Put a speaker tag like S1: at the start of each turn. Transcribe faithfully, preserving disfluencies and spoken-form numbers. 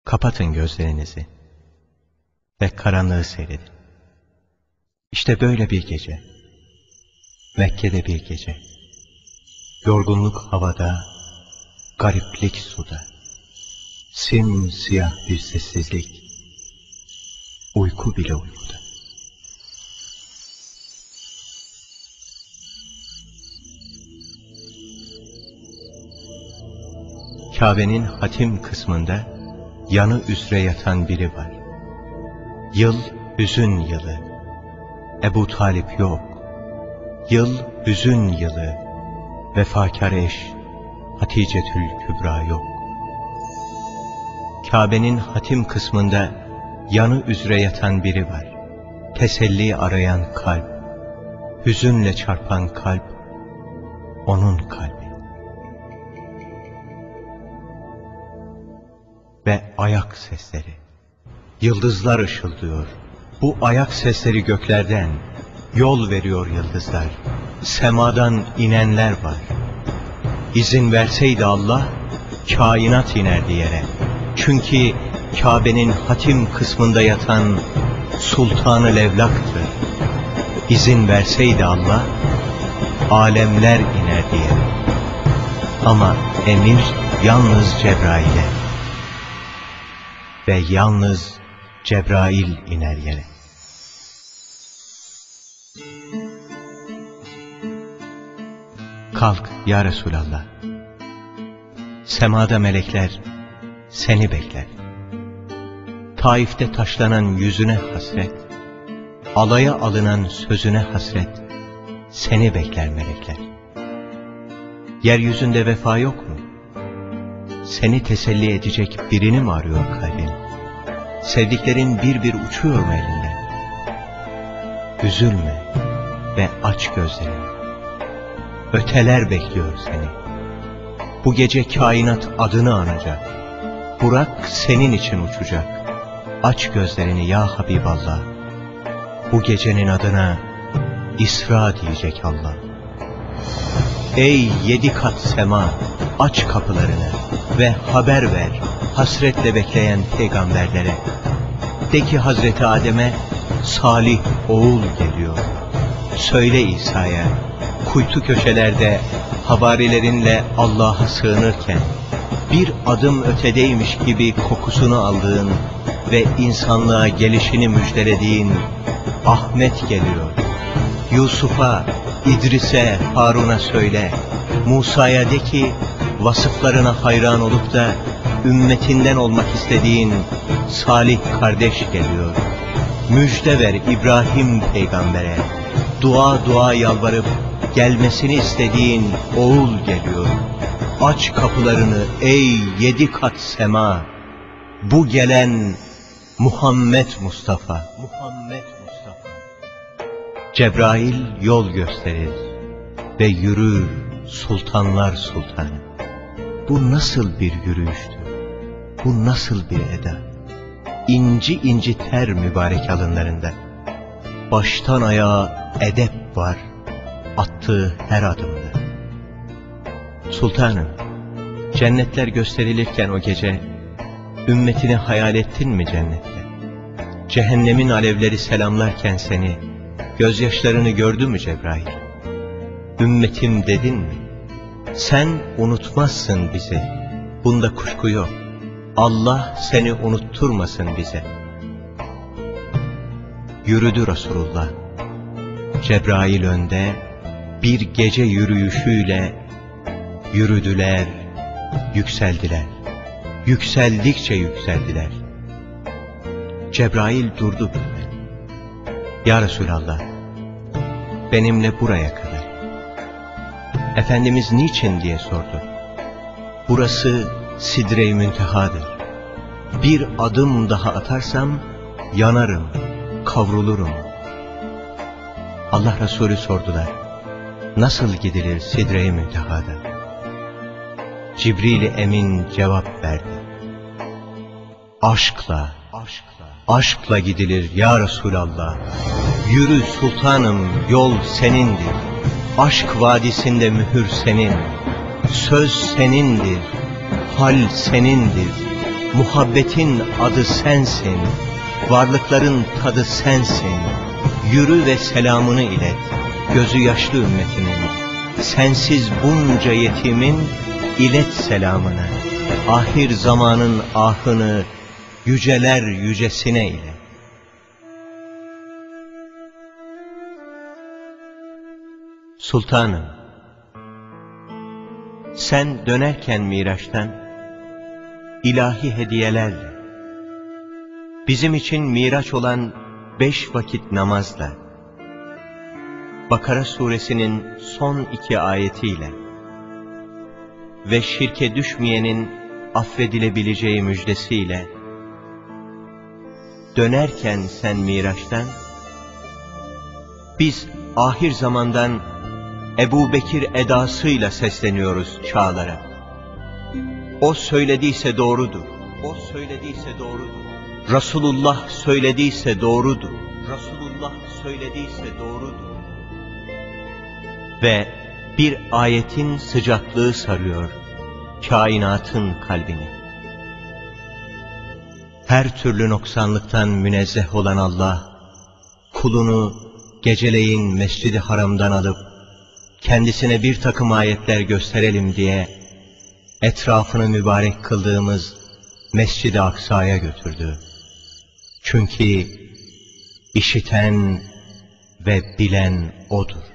S1: Kapatın gözlerinizi ve karanlığı seyredin. İşte böyle bir gece, Mekke'de bir gece, yorgunluk havada, gariplik suda, simsiyah bir sessizlik, uyku bile uykuda. Kabe'nin hatim kısmında yanı üzere yatan biri var. Yıl hüzün yılı, Ebu Talip yok. Yıl hüzün yılı, vefakar eş Haticetül Kübra yok. Kabe'nin hatim kısmında yanı üzere yatan biri var. Teselli arayan kalp, hüzünle çarpan kalp, onun kalbi. Ve ayak sesleri, yıldızlar ışıldıyor. Bu ayak sesleri göklerden, yol veriyor yıldızlar. Semadan inenler var. İzin verseydi Allah, kainat inerdi yere. Çünkü Kabe'nin hatim kısmında yatan Sultan-ı Levlak'tır. İzin verseydi Allah, alemler inerdi yere. Ama emir yalnız Cebrail'e ve yalnız Cebrail iner yere. Kalk ya Resulallah. Semada melekler seni bekler. Taif'te taşlanan yüzüne hasret, alaya alınan sözüne hasret, seni bekler melekler. Yeryüzünde vefa yok mu? Seni teselli edecek birini mi arıyor kalbin? Sevdiklerin bir bir uçuyor mu elinden? Üzülme ve aç gözlerini. Öteler bekliyor seni. Bu gece kainat adını anacak. Burak senin için uçacak. Aç gözlerini ya Habiballah. Bu gecenin adına İsra diyecek Allah. Ey yedi kat sema, aç kapılarını ve haber ver hasretle bekleyen peygamberlere. De ki Hazreti Adem'e salih oğul geliyor. Söyle İsa'ya, kuytu köşelerde havarilerinle Allah'a sığınırken bir adım ötedeymiş gibi kokusunu aldığın ve insanlığa gelişini müjdelediğin Ahmet geliyor. Yusuf'a, İdris'e, Harun'a söyle, Musa'ya de ki vasıflarına hayran olup da ümmetinden olmak istediğin salih kardeş geliyor. Müjde ver İbrahim peygambere, dua dua yalvarıp gelmesini istediğin oğul geliyor. Aç kapılarını ey yedi kat sema, bu gelen Muhammed Mustafa. Muhammed Mustafa. Cebrail yol gösterir ve yürür sultanlar sultanı. Bu nasıl bir yürüyüştür? Bu nasıl bir eda? İnci inci ter mübarek alınlarında. Baştan ayağa edep var attığı her adımda. Sultanım, cennetler gösterilirken o gece ümmetini hayal ettin mi cennette? Cehennemin alevleri selamlarken seni, gözyaşlarını gördü mü Cebrail? Ümmetim dedin mi? Sen unutmazsın bizi, bunda kuşku yok. Allah seni unutturmasın bize. Yürüdü Resulullah. Cebrail önde, bir gece yürüyüşüyle yürüdüler, yükseldiler. Yükseldikçe yükseldiler. Cebrail durdu birden. Ya Resulallah, benimle buraya kadar. Efendimiz niçin diye sordu. Burası Sidre-i Müntehadır. Bir adım daha atarsam yanarım, kavrulurum. Allah Resulü sordular. Nasıl gidilir Sidre-i Münteha'da? Cibril-i Emin cevap verdi. Aşkla, aşkla, aşkla gidilir ya Resulallah. Yürü sultanım, yol senindir. Aşk vadisinde mühür senin. Söz senindir, hal senindir. Muhabbetin adı sensin, varlıkların tadı sensin. Yürü ve selamını ilet, gözü yaşlı ümmetimin. Sensiz bunca yetimin, ilet selamını. Ahir zamanın ahını, yüceler yücesine ile. Sultanım, sen dönerken Miraç'tan, ilahi hediyelerle, bizim için Miraç olan beş vakit namazla, Bakara suresinin son iki ayetiyle ve şirke düşmeyenin affedilebileceği müjdesiyle, dönerken sen Miraç'tan, biz ahir zamandan Ebu Bekir edasıyla sesleniyoruz çağlara. O söylediyse doğrudur. O söylediyse doğrudur. Resulullah söylediyse doğrudur. Resulullah söylediyse doğrudur. Ve bir ayetin sıcaklığı sarıyor kainatın kalbini. Her türlü noksanlıktan münezzeh olan Allah, kulunu geceleyin Mescid-i Haram'dan alıp, kendisine bir takım ayetler gösterelim diye, etrafını mübarek kıldığımız Mescid-i Aksa'ya götürdü. Çünkü işiten ve bilen O'dur.